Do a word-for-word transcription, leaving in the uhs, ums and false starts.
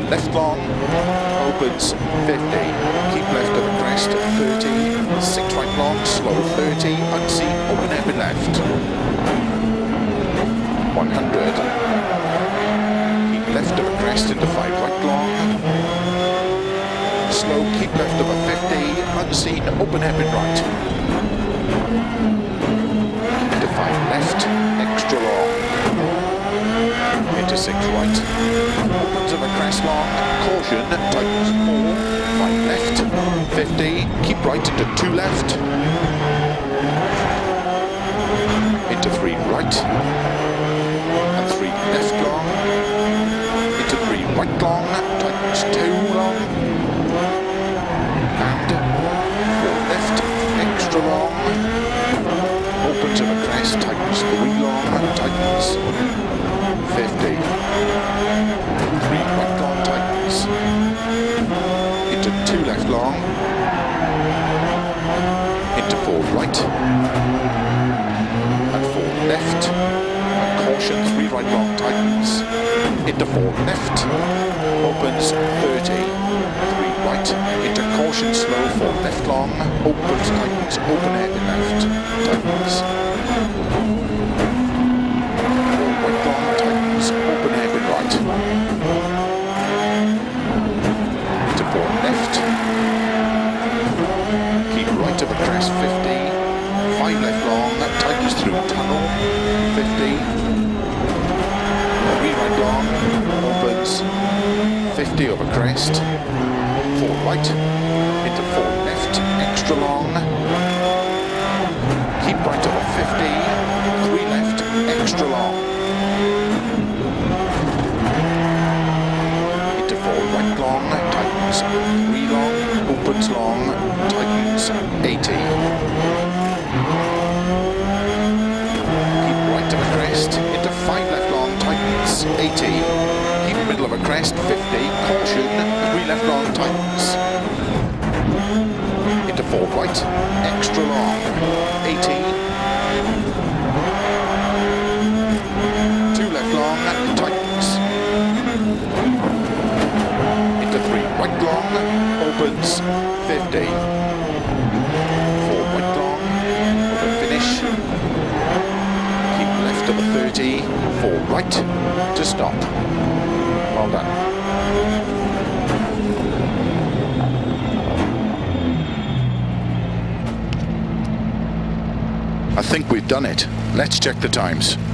left long, opens fifty, keep left of the crest, thirty, six right long, slow thirty, unseen, open hairpin left, one hundred, keep left of the crest into five right long, slow, keep left of a fifty, unseen, open hairpin right, into five left, extra long, into six right, opens of a crest long, caution, tightens four, five left, fifty, keep right into two left, into three right, and three left long, into three right long, tightens two long, and four left, extra long, opens of a crest, tightens three long, tightens fifty, three right long, tightens, into two left long, into four right, and four left, and caution, three right long, tightens, into four left, opens thirty, three right, into caution, slow, four left long, opens, tightens, open hairpin left, tightens, open hairpin right, into four left, keep right of a crest, fifty, five left long, tightens through tunnel, fifty, three right long, opens, fifty over crest, four right, into four left, extra long, keep right over fifty, three left, extra long, long, tightens, three long, opens long, tightens, eighty. Keep right of a crest, into five left long, tightens, eighty. Keep middle of a crest, fifty, caution, three left long, tightens. Into four right, extra long, eighty. Two left long, tightens. Right long, opens, fifty, four right long, over finish, keep left of a thirty, four right, to stop, well done. I think we've done it, let's check the times.